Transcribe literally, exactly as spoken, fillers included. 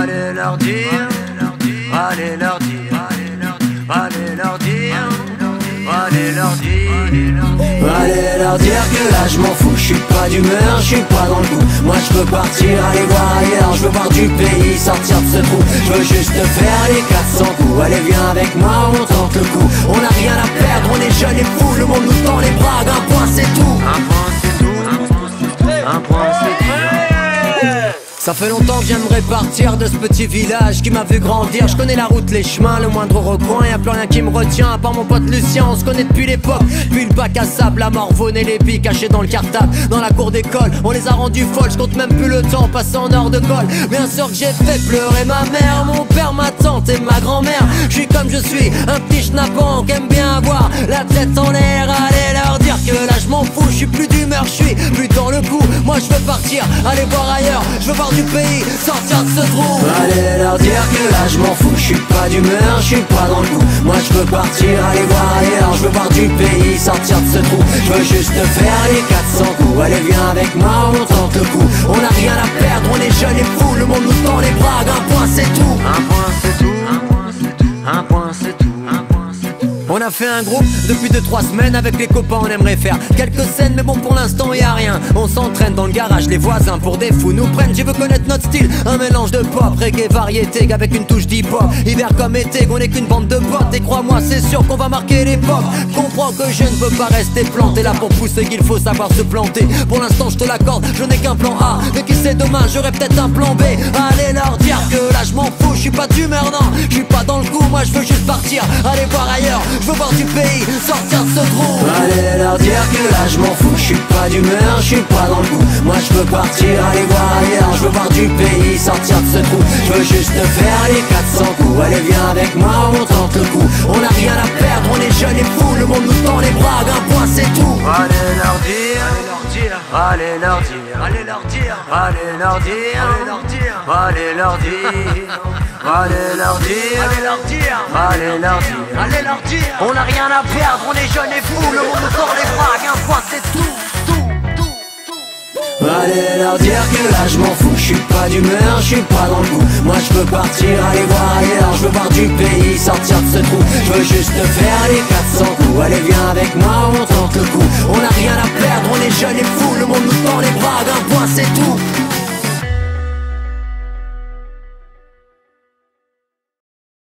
Allez leur dire, allez leur dire, allez leur dire, allez leur dire, allez leur dire que là je m'en fous, je suis pas d'humeur, je suis pas dans le coup. Moi je veux partir, aller voir ailleurs, je veux voir du pays, sortir de ce trou. Je veux juste faire les quatre cents coups. Allez viens avec moi, on tente le coup. On a rien à perdre, on est jeunes et fous, le monde nous tend les bras, un point c'est tout. Un point c'est tout, un point c'est tout. Ça fait longtemps que j'aimerais partir de ce petit village qui m'a vu grandir. Je connais la route, les chemins, le moindre recoin, y'a plus rien qui me retient à part mon pote Lucien. On se connaît depuis l'époque, puis le bac à sable, la morvonne et les billes cachées dans le cartable. Dans la cour d'école, on les a rendus folles, je compte même plus le temps passé en heure de colle. Bien sûr que j'ai fait pleurer ma mère, mon père, ma tante et ma grand-mère. Je suis comme je suis, un petit schnappant qui aime bien avoir la tête en l'air. Allez leur dire que là je m'en fous, je suis plus d'humeur, je suis plus dans le coup. Moi je veux partir, aller voir ailleurs, je veux voir du pays, sortir de ce trou. Allez leur dire que là je m'en fous, je suis pas d'humeur, je suis pas dans le coup. Moi je veux partir, aller voir ailleurs, je veux voir du pays, sortir de ce trou. Je veux juste faire les quatre cents coups. Allez viens avec moi, on tente le coup. On a rien à perdre, on est jeunes et fous, le monde nous tend les bras, un point c'est tout. Un point c'est tout, un point c'est tout, un point c'est tout. On a fait un groupe depuis deux trois semaines. Avec les copains on aimerait faire quelques scènes, mais bon pour l'instant y a rien. On s'entraîne dans le garage, les voisins pour des fous nous prennent. Tu veux connaître notre style, un mélange de pop, reggae, variété avec une touche d'hip-hop. Hiver comme été, qu'on est qu'une bande de potes. Et crois-moi c'est sûr qu'on va marquer l'époque. Comprends que je ne peux pas rester planté là pour pousser, qu'il faut savoir se planter. Pour l'instant je te l'accorde, je n'ai qu'un plan A, mais qui sait demain j'aurai peut-être un plan B. Allez leur dire que là je m'en fous, je suis pas d'humeur non, je suis pas dans le coup. Moi je veux juste partir, aller voir ailleurs, je veux voir du pays, sortir de ce trou. Allez leur dire que là je m'en fous, je suis pas d'humeur, je suis pas dans le coup. Moi je veux partir, aller voir ailleurs, je veux voir du pays, sortir de ce trou. Je veux juste faire les quatre cents coups. Allez viens avec moi, on tente le coup. On a rien à perdre, on est jeunes et fous, le monde nous tend les bras, un point c'est tout. Allez leur dire, allez leur dire, allez leur dire, allez leur dire, allez leur dire, allez leur dire, allez leur dire, allez leur dire, allez leur dire, allez leur dire. On a rien à perdre, on est jeunes et fous, le monde nous tord les bras, un point c'est tout, tout, tout, tout. Allez leur dire que là je m'en fous, je suis pas d'humeur, je suis pas dans le coup. Moi je veux partir, aller voir ailleurs, je veux voir du pays, sortir de ce trou. Je veux juste faire les quatre cents coups. Allez viens avec moi, on tente le coup. On a rien à perdre, on est jeunes et fous, le monde nous tend les bras, un point c'est tout.